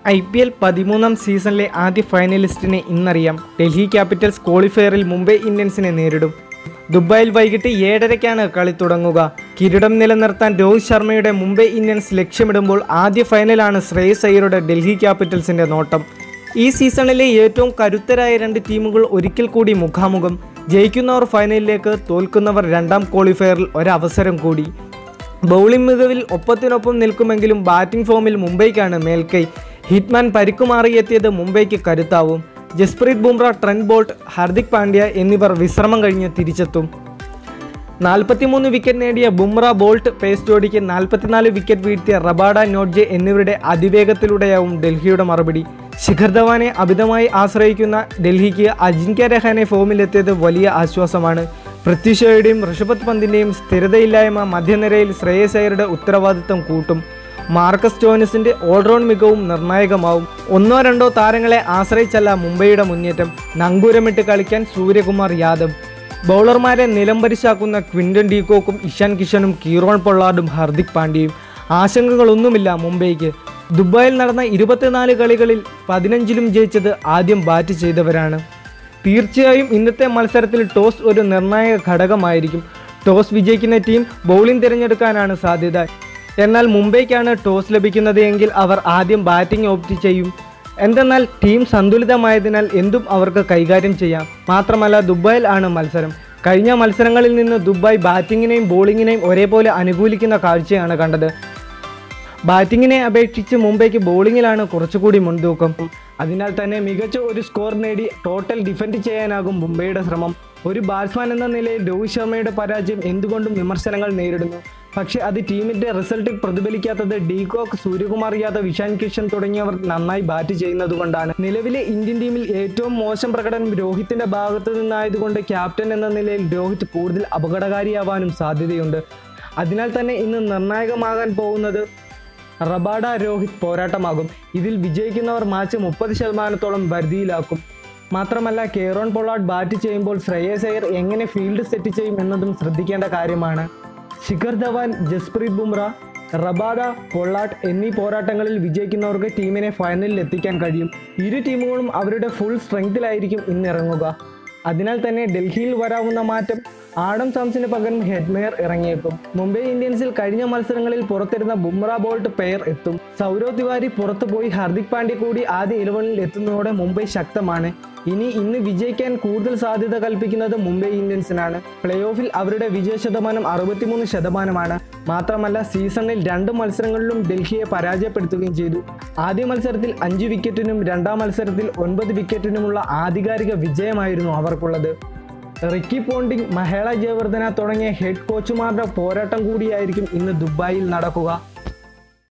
IPL 13ാം സീസണിലെ ആദ്യ ഫൈനലിസ്റ്റിനെ ഇന്നറിയാം. ഡൽഹി ക്യാപിറ്റൽസ് ക്വാളിഫയറിൽ മുംബൈ ഇന്ത്യൻസിനെ നേരിടും. ദുബായിൽ വൈകിട്ട് 7:30-ക്കാണ് കളി തുടങ്ങുക. കിരീടം നിലനിർത്താൻ രോഹിത് ശർമ്മയുടെ മുംബൈ ഇന്ത്യൻസ് ലക്ഷ്യമിടുമ്പോൾ ആദ്യ ഫൈനലാണ് ശ്രേയസ് അയ്യരുടെ ഡൽഹി ക്യാപിറ്റൽസിൻ്റെ നോട്ടം. ഈ സീസണിലെ ഏറ്റവും കരുത്തരായ രണ്ട് ടീമുകൾ ഒരിക്കൽ കൂടി മുഖാമുഖം. ജയിക്കുന്നവർ ഫൈനലിലേക്ക്, തോൽക്കുന്നവർ രണ്ടാം ക്വാളിഫയറിൽ ഒരവസരം കൂടി. ബൗളിംഗ് മികവിൽ ഒപ്പത്തിനൊപ്പം നിൽക്കുമെങ്കിലും ബാറ്റിംഗ് ഫോമിൽ മുംബൈക്കാണ് മേൽക്കൈ. ഹിറ്റ്മാൻ പരിക്കുമാറിയെത്തിയത് മുംബൈക്ക് കരുത്താവും. ജസ്പ്രീത് ബുംറ, ട്രെന്റ് ബോൾട്ട്, ഹാർദിക് പാണ്ഡ്യ എന്നിവർ വിശ്രമം കഴിഞ്ഞ് തിരിച്ചെത്തും. 43 വിക്കറ്റ് നേടിയ ബുംറ ബോൾട്ട് പേസ് ജോഡിക്ക് 44 വിക്കറ്റ് വീഴ്ത്തിയ റബാഡ, നോട്ട്ജെ എന്നിവരുടെ അതിവേഗത്തിലൂടെയാവും ഡൽഹിയുടെ മറുപടി. ശിഖർ ധവാനെ അമിതമായി ആശ്രയിക്കുന്ന ഡൽഹിക്ക് അജിങ്ക്യ രഹാനെ ഫോമിലെത്തിയത് വലിയ ആശ്വാസമാണ്. പൃഥ്വി ഷോയുടെയും ഋഷഭ് പന്തിൻ്റെയും സ്ഥിരതയില്ലായ്മ മധ്യനിരയിൽ ശ്രേയസ് അയ്യരുടെ ഉത്തരവാദിത്തം കൂട്ടും. മാർക്കസ് സ്റ്റോയിനിസിൻ്റെ ഓൾറൗണ്ട് മികവും നിർണായകമാവും. 1-2 താരങ്ങളെ ആശ്രയിച്ചല്ല മുംബൈയുടെ മുന്നേറ്റം. നങ്കൂരമിട്ട് കളിക്കാൻ സൂര്യകുമാർ യാദവ്, ബൗളർമാരെ നിലംപരിശാക്കുന്ന ക്വിൻ്റൻ ഡീകോക്കും ഇഷാൻ കിഷനും കീറോൺ പൊള്ളാർഡും ഹാർദിക് പാണ്ഡ്യയും. ആശങ്കകളൊന്നുമില്ല മുംബൈക്ക്. ദുബായിൽ നടന്ന 24 കളികളിൽ 15ലും ജയിച്ചത് ആദ്യം ബാറ്റ് ചെയ്തവരാണ്. തീർച്ചയായും ഇന്നത്തെ മത്സരത്തിൽ ടോസ് ഒരു നിർണായക ഘടകമായിരിക്കും. ടോസ് വിജയിക്കുന്ന ടീം ബൗളിംഗ് തിരഞ്ഞെടുക്കാനാണ് സാധ്യത. എന്നാൽ മുംബൈക്കാണ് ടോസ് ലഭിക്കുന്നത് എങ്കിൽ അവർ ആദ്യം ബാറ്റിംഗ് ഓപ്റ്റ് ചെയ്യും. എന്തെന്നാൽ ടീം സന്തുലിതമായതിനാൽ എന്തും അവർക്ക് കൈകാര്യം ചെയ്യാം. മാത്രമല്ല ദുബായിൽ ആണ് മത്സരം. കഴിഞ്ഞ മത്സരങ്ങളിൽ നിന്ന് ദുബായ് ബാറ്റിങ്ങിനെയും ബോളിങ്ങിനെയും ഒരേപോലെ അനുകൂലിക്കുന്ന കാഴ്ചയാണ് കണ്ടത്. ബാറ്റിങ്ങിനെ അപേക്ഷിച്ച് മുംബൈക്ക് ബോളിങ്ങിലാണ് കുറച്ചുകൂടി മുൻതൂക്കം. അതിനാൽ തന്നെ മികച്ച ഒരു സ്കോർ നേടി ടോട്ടൽ ഡിഫെൻഡ് ചെയ്യാനാകും മുംബൈയുടെ ശ്രമം. ഒരു ബാറ്റ്സ്മാൻ എന്ന നിലയിൽ രോഹിത് ശർമ്മയുടെ പരാജയം എന്തുകൊണ്ടും വിമർശനങ്ങൾ നേരിടുന്നു. പക്ഷേ അത് ടീമിൻ്റെ റിസൾട്ടിൽ പ്രതിഫലിക്കാത്തത് ഡീകോക്ക്, സൂര്യകുമാർ യാദവ്, ഇഷാൻ കിഷൻ തുടങ്ങിയവർ നന്നായി ബാറ്റ് ചെയ്യുന്നതുകൊണ്ടാണ്. നിലവിലെ ഇന്ത്യൻ ടീമിൽ ഏറ്റവും മോശം പ്രകടനം രോഹിത്തിൻ്റെ ഭാഗത്തു നിന്നായതുകൊണ്ട് ക്യാപ്റ്റൻ എന്ന നിലയിൽ രോഹിത് കൂടുതൽ അപകടകാരിയാവാനും സാധ്യതയുണ്ട്. അതിനാൽ തന്നെ ഇന്ന് നിർണായകമാകാൻ പോകുന്നത് റബാഡ രോഹിത് പോരാട്ടമാകും. ഇതിൽ വിജയിക്കുന്നവർ മാച്ച് 30% വരുതിയിലാക്കും. മാത്രമല്ല കീറോൺ പൊള്ളാർഡ് ബാറ്റ് ചെയ്യുമ്പോൾ ശ്രേയസ് അയ്യർ എങ്ങനെ ഫീൽഡ് സെറ്റ് ചെയ്യും എന്നതും ശ്രദ്ധിക്കേണ്ട കാര്യമാണ്. ശിഖർ ധവാൻ, ജസ്പ്രീത് ബുംറ, റബാഡ, പൊള്ളാർഡ് എന്നീ പോരാട്ടങ്ങളിൽ വിജയിക്കുന്നവർക്ക് ടീമിനെ ഫൈനലിൽ എത്തിക്കാൻ കഴിയും. ഇരു ടീമുകളും അവരുടെ ഫുൾ സ്ട്രെങ്തിലായിരിക്കും ഇന്നിറങ്ങുക. അതിനാൽ തന്നെ ഡൽഹിയിൽ വരാവുന്ന മാറ്റം ആഡം സാംസിന് പകരം ഹെഡ്മേയർ ഇറങ്ങിയേക്കും. മുംബൈ ഇന്ത്യൻസിൽ കഴിഞ്ഞ മത്സരങ്ങളിൽ പുറത്തിരുന്ന ബുംറ ബോൾട്ട് പെയർ എത്തും. സൗരവ് തിവാരി പുറത്തുപോയി ഹാർദിക് പാണ്ഡ്യ കൂടി ആദ്യ 11-ൽ എത്തുന്നതോടെ മുംബൈ ശക്തമാണ്. ഇന്ന് വിജയിക്കാൻ കൂടുതൽ സാധ്യത കൽപ്പിക്കുന്നത് മുംബൈ ഇന്ത്യൻസിനാണ്. പ്ലേ ഓഫിൽ അവരുടെ വിജയശതമാനം 63%. മാത്രമല്ല സീസണിൽ 2 മത്സരങ്ങളിലും ഡൽഹിയെ പരാജയപ്പെടുത്തുകയും ചെയ്തു. ആദ്യ മത്സരത്തിൽ 5 വിക്കറ്റിനും രണ്ടാം മത്സരത്തിൽ 9 വിക്കറ്റിനുമുള്ള ആധികാരിക വിജയമായിരുന്നു അവർക്കുള്ളത്. റിക്കി പോണ്ടിംഗ്, മഹേള ജയവർദ്ധന തുടങ്ങിയ ഹെഡ് കോച്ചുമാരുടെ പോരാട്ടം കൂടിയായിരിക്കും ഇന്ന് ദുബായിൽ നടക്കുക.